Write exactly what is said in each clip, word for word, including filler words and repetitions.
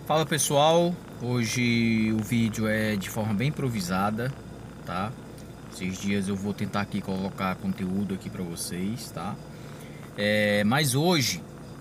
Fala pessoal, hoje o vídeo é de forma bem improvisada, tá? Esses dias eu vou tentar aqui colocar conteúdo aqui pra vocês, tá? É, mas hoje,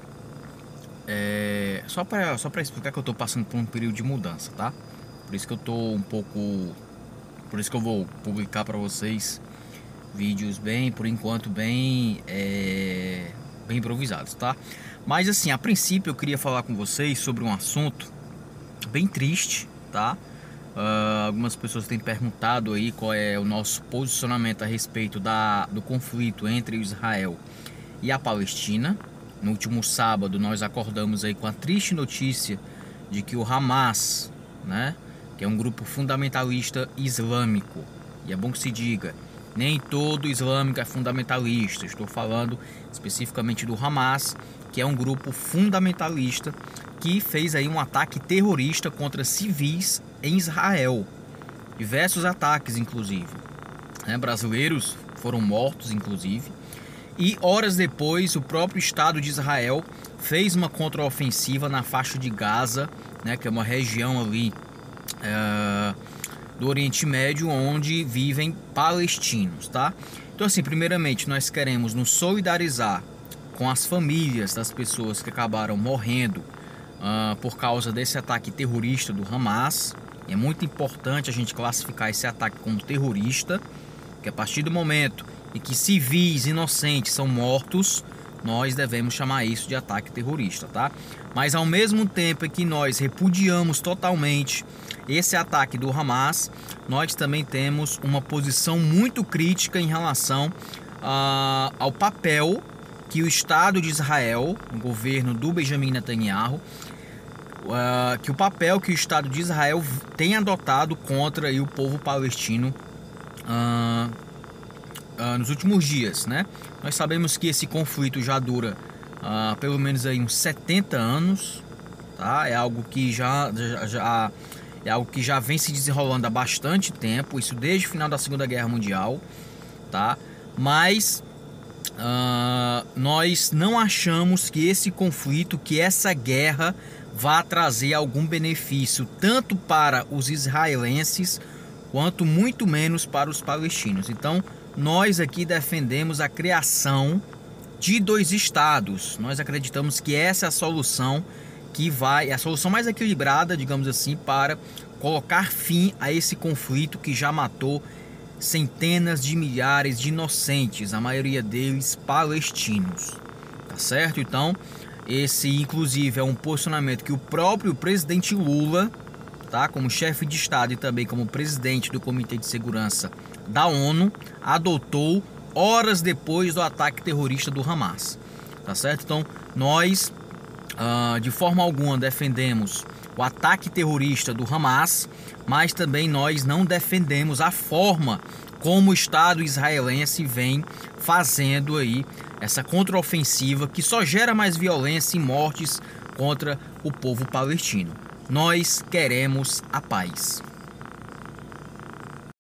é, só pra, só pra explicar que eu tô passando por um período de mudança, tá? Por isso que eu tô um pouco, por isso que eu vou publicar pra vocês vídeos bem, por enquanto, bem, é, bem improvisados, tá? Mas assim, a princípio eu queria falar com vocês sobre um assunto bem triste, tá? Uh, algumas pessoas têm perguntado aí qual é o nosso posicionamento a respeito da, do conflito entre Israel e a Palestina. No último sábado nós acordamos aí com a triste notícia de que o Hamas, né, que é um grupo fundamentalista islâmico, e é bom que se diga, nem todo islâmico é fundamentalista, estou falando especificamente do Hamas, que é um grupo fundamentalista que fez aí um ataque terrorista contra civis em Israel. Diversos ataques, inclusive. Né? Brasileiros foram mortos, inclusive. E horas depois, o próprio Estado de Israel fez uma contraofensiva na faixa de Gaza, né? Que é uma região ali é, do Oriente Médio onde vivem palestinos, tá? Então, assim, primeiramente, nós queremos nos solidarizar com as famílias das pessoas que acabaram morrendo Uh, por causa desse ataque terrorista do Hamas. É muito importante a gente classificar esse ataque como terrorista, que a partir do momento em que civis inocentes são mortos, nós devemos chamar isso de ataque terrorista, tá? Mas ao mesmo tempo em que nós repudiamos totalmente esse ataque do Hamas, nós também temos uma posição muito crítica em relação uh, ao papel que o Estado de Israel, o governo do Benjamin Netanyahu, uh, que o papel que o Estado de Israel tem adotado contra aí, o povo palestino uh, uh, nos últimos dias, né? Nós sabemos que esse conflito já dura uh, pelo menos aí uns setenta anos, tá? É algo que já, já, já é algo que já vem se desenrolando há bastante tempo, isso desde o final da Segunda Guerra Mundial, tá? Mas Uh, nós não achamos que esse conflito, que essa guerra vá trazer algum benefício tanto para os israelenses quanto muito menos para os palestinos. Então nós aqui defendemos a criação de dois estados. Nós acreditamos que essa é a solução que vai, é a solução mais equilibrada, digamos assim, para colocar fim a esse conflito que já matou centenas de milhares de inocentes, a maioria deles palestinos, tá certo? Então, esse inclusive é um posicionamento que o próprio presidente Lula, tá, como chefe de Estado e também como presidente do Comitê de Segurança da ONU, adotou horas depois do ataque terrorista do Hamas, tá certo? Então, nós, uh, de forma alguma, defendemos o ataque terrorista do Hamas, mas também nós não defendemos a forma como o Estado israelense vem fazendo aí essa contraofensiva que só gera mais violência e mortes contra o povo palestino. Nós queremos a paz.